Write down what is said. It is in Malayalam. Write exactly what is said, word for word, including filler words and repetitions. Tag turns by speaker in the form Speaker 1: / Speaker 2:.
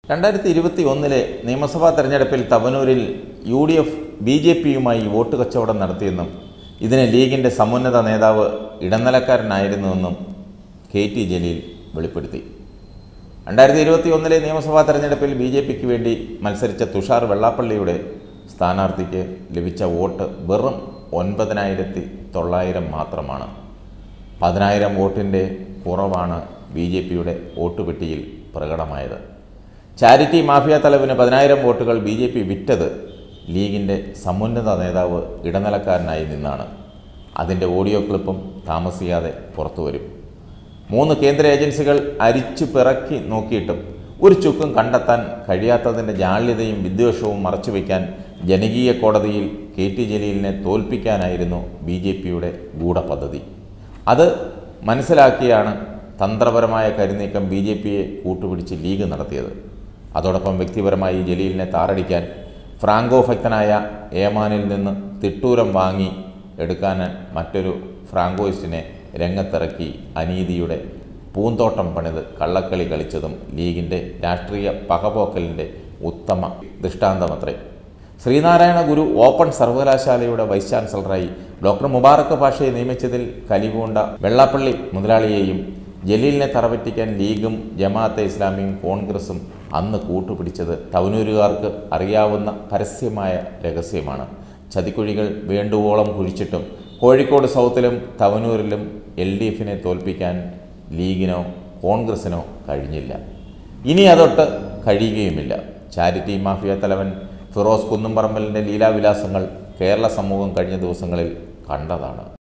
Speaker 1: രണ്ടായിരത്തി ഇരുപത്തി ഒന്നിലെ നിയമസഭാ തെരഞ്ഞെടുപ്പിൽ തവനൂരിൽ U D F B J പിയുമായി വോട്ട് കച്ചവടം നടത്തിയെന്നും ഇതിന് ലീഗിൻ്റെ സമുന്നത നേതാവ് ഇടനിലക്കാരനായിരുന്നുവെന്നും കെ ടി ജലീൽ വെളിപ്പെടുത്തി. രണ്ടായിരത്തി ഇരുപത്തി ഒന്നിലെ നിയമസഭാ തെരഞ്ഞെടുപ്പിൽ ബി ജെ പിക്ക് വേണ്ടി മത്സരിച്ച തുഷാർ വെള്ളാപ്പള്ളിയുടെ സ്ഥാനാർത്ഥിക്ക് ലഭിച്ച വോട്ട് വെറും ഒൻപതിനായിരത്തി തൊള്ളായിരം മാത്രമാണ്. പതിനായിരം വോട്ടിൻ്റെ കുറവാണ് ബി ജെ പിയുടെ വോട്ടുപെട്ടിയിൽ പ്രകടമായത്. ചാരിറ്റി മാഫിയ തലവിന് പതിനായിരം വോട്ടുകൾ ബി ജെ പി വിറ്റത് ലീഗിൻ്റെ സമുന്നത നേതാവ് ഇടനിലക്കാരനായി നിന്നാണ്. അതിൻ്റെ ഓഡിയോ ക്ലിപ്പും താമസിയാതെ പുറത്തു വരും. മൂന്ന് കേന്ദ്ര ഏജൻസികൾ അരിച്ചു പിറക്കി നോക്കിയിട്ടും ഒരു ചുക്കും കണ്ടെത്താൻ കഴിയാത്തതിൻ്റെ ജാള്യതയും വിദ്വേഷവും മറച്ചുവെക്കാൻ ജനകീയ കോടതിയിൽ കെ ടി ജലീലിനെ തോൽപ്പിക്കാനായിരുന്നു ബി ജെ പിയുടെ ഗൂഢപദ്ധതി. അത് മനസ്സിലാക്കിയാണ് തന്ത്രപരമായ കരുനീക്കം ബി ജെ പിയെ കൂട്ടുപിടിച്ച് ലീഗ് നടത്തിയത്. അതോടൊപ്പം വ്യക്തിപരമായി ജലീലിനെ താറടിക്കാൻ ഫ്രാങ്കോ ഭക്തനായ ഏമാനിൽ നിന്ന് തിട്ടൂരം വാങ്ങി എടുക്കാൻ മറ്റൊരു ഫ്രാങ്കോയിസ്റ്റിനെ രംഗത്തിറക്കി അനീതിയുടെ പൂന്തോട്ടം പണിത് കള്ളക്കളി കളിച്ചതും ലീഗിൻ്റെ രാഷ്ട്രീയ പകപോക്കലിൻ്റെ ഉത്തമ ദൃഷ്ടാന്തമത്രേ. ശ്രീനാരായണ ഗുരു ഓപ്പൺ സർവകലാശാലയുടെ വൈസ് ചാൻസലറായി ഡോക്ടർ മുബാറക്ക് പാഷയെ നിയമിച്ചതിൽ കലിപൂണ്ട വെള്ളാപ്പള്ളി മുതലാളിയെയും ജലീലിനെ തറപറ്റിക്കാൻ ലീഗും ജമാഅത്തെ ഇസ്ലാമിയും കോൺഗ്രസും അന്ന് കൂട്ടുപിടിച്ചത് തവനൂരുകാർക്ക് അറിയാവുന്ന പരസ്യമായ രഹസ്യമാണ്. ചതിക്കുഴികൾ വേണ്ടുവോളം കുഴിച്ചിട്ടും കോഴിക്കോട് സൗത്തിലും തവനൂരിലും എൽ ഡി എഫിനെ തോൽപ്പിക്കാൻ ലീഗിനോ കോൺഗ്രസിനോ കഴിഞ്ഞില്ല. ഇനി അതൊട്ട് കഴിയുകയുമില്ല. ചാരിറ്റി മാഫിയ തലവൻ ഫിറോസ് കുന്നുംപറമ്പലിൻ്റെ ലീലാവിലാസങ്ങൾ കേരള സമൂഹം കഴിഞ്ഞ ദിവസങ്ങളിൽ കണ്ടതാണ്.